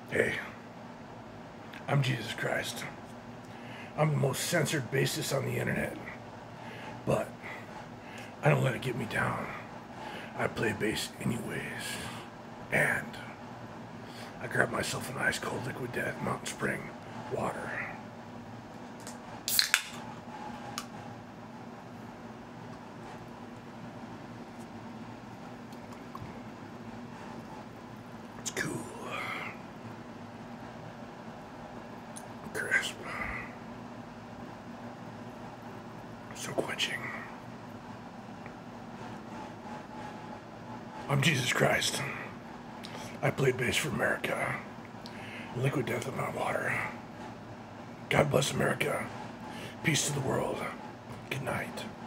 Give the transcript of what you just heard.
Hey, I'm Jesus Christ. I'm the most censored bassist on the internet. But I don't let it get me down. I play bass anyways. And I grab myself an ice cold Liquid Death Mountain Spring water. It's cool. Crisp. So quenching. I'm Jesus Christ. I played bass for America. Liquid Death of my water. God bless America. Peace to the world. Good night.